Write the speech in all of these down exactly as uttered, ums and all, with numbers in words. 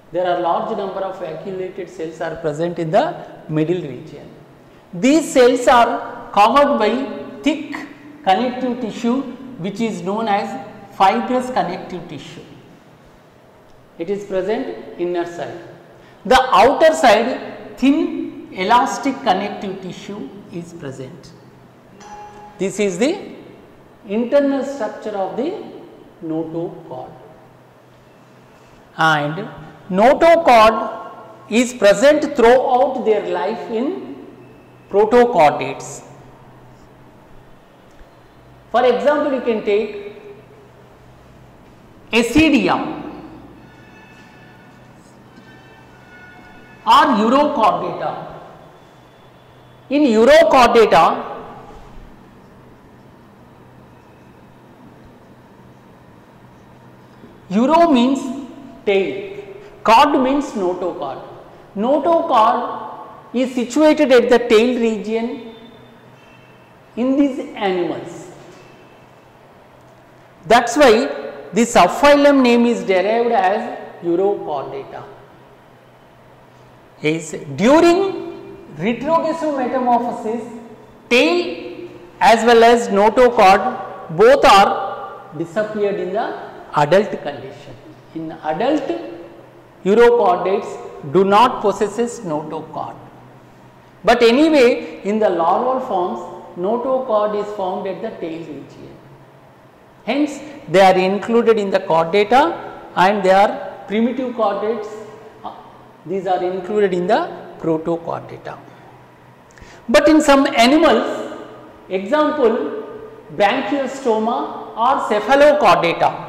there are large number of vacuolated cells are present in the middle region. These cells are covered by thick connective tissue which is known as fibrous connective tissue. It is present inner side. The outer side thin elastic connective tissue is present. This is the internal structure of the notochord. And notochord is present throughout their life in protochordates. For example, you can take Ascidia or Urochordata. In Urochordata, Uro means tail, chord means notochord. Notochord is situated at the tail region in these animals. That is why the subphylum name is derived as Urochordata. Is during retrogressive metamorphosis, tail as well as notochord both are disappeared in the adult condition. In adult, urochordates do not possess notochord. But anyway, in the larval forms, notochord is found at the tail region. Hence, they are included in the chordata and they are primitive chordates. These are included in the protochordata. But in some animals, example branchiostoma or cephalochordata.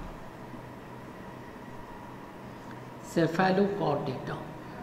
Cephalochordata.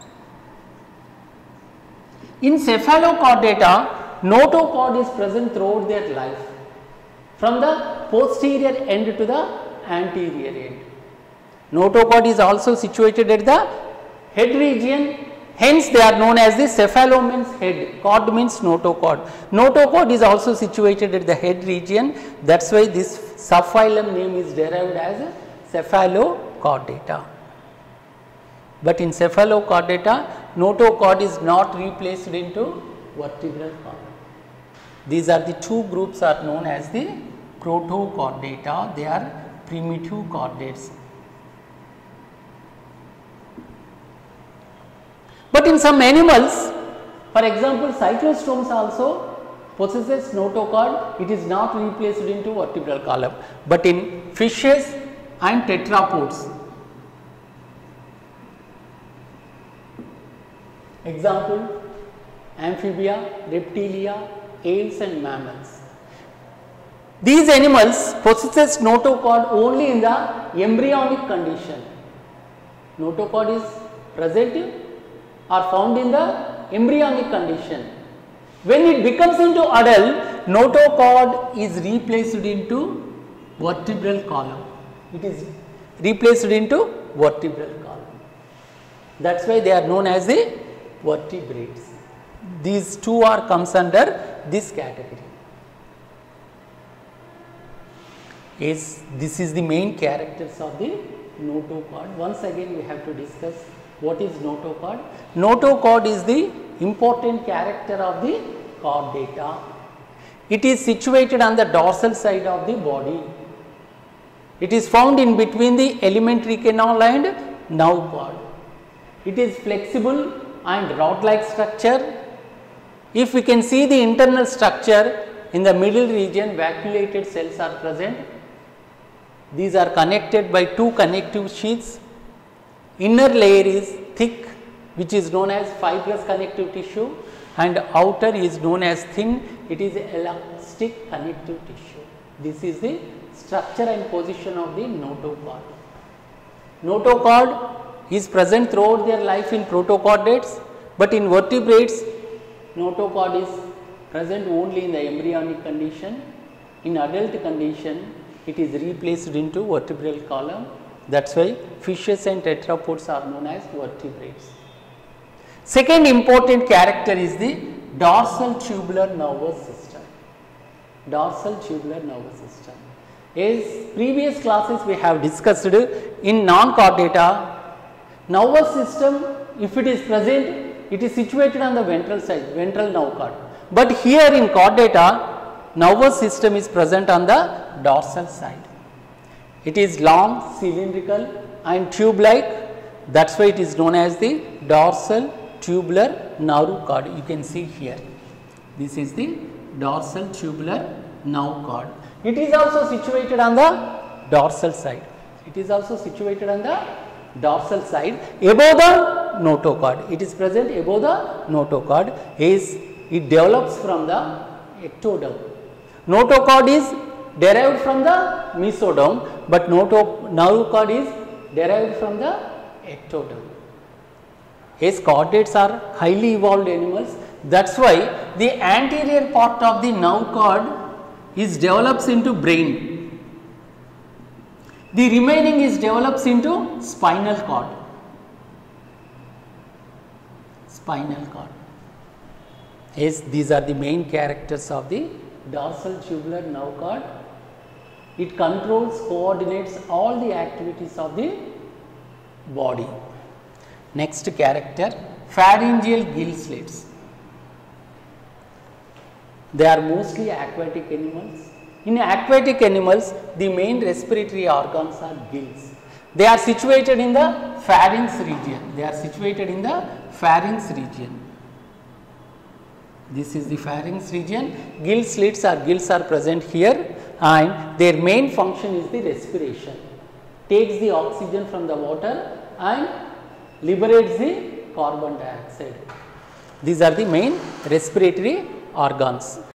In cephalochordata, notochord is present throughout their life, from the posterior end to the anterior end. Notochord is also situated at the head region, hence they are known as the cephalo means head, chord means notochord. Notochord is also situated at the head region, that is why this subphylum name is derived as cephalochordata. But in cephalochordata, notochord is not replaced into vertebral column. These are the two groups are known as the protochordata, they are primitive chordates. But in some animals, for example cyclostomes also possesses notochord, it is not replaced into vertebral column. But in fishes and tetrapods, example amphibia, reptilia, ales and mammals. These animals possess notochord only in the embryonic condition. Notochord is present or found in the embryonic condition. When it becomes into adult, notochord is replaced into vertebral column. It is replaced into vertebral column. That is why they are known as the vertebrates. These two are comes under this category. Is this is the main characters of the notochord. Once again we have to discuss what is notochord. Notochord is the important character of the chordata. It is situated on the dorsal side of the body. It is found in between the alimentary canal and nerve cord. It is flexible and rod-like structure. If we can see the internal structure, in the middle region vacuolated cells are present. These are connected by two connective sheaths. Inner layer is thick, which is known as fibrous connective tissue, and outer is known as thin, it is elastic connective tissue. This is the structure and position of the notochord. Notochord is present throughout their life in protochordates, but in vertebrates, notochord is present only in the embryonic condition. In adult condition, it is replaced into vertebral column. That is why fishes and tetrapods are known as vertebrates. Second important character is the dorsal tubular nervous system. Dorsal tubular nervous system. As previous classes we have discussed, in non-chordata, Nervous system, if it is present, it is situated on the ventral side, ventral nerve cord. But here in chordata, nervous system is present on the dorsal side. It is long, cylindrical and tube-like. That's why it is known as the dorsal tubular nerve cord. You can see here. This is the dorsal tubular nerve cord. It is also situated on the dorsal side. It is also situated on the dorsal side above the notochord. It is present above the notochord. Is it develops from the ectoderm. Notochord is derived from the mesoderm, but noto nerve cord is derived from the ectoderm. Yes, chordates are highly evolved animals. That's why the anterior part of the nerve cord is develops into brain. The remaining is develops into spinal cord. Spinal cord. Yes, these are the main characters of the dorsal tubular nerve cord. It controls, coordinates all the activities of the body. Next character, pharyngeal gill slits. They are mostly aquatic animals. In aquatic animals, the main respiratory organs are gills. They are situated in the pharynx region. They are situated in the pharynx region. This is the pharynx region. Gill slits or gills are present here, and their main function is the respiration. Takes the oxygen from the water and liberates the carbon dioxide. These are the main respiratory organs.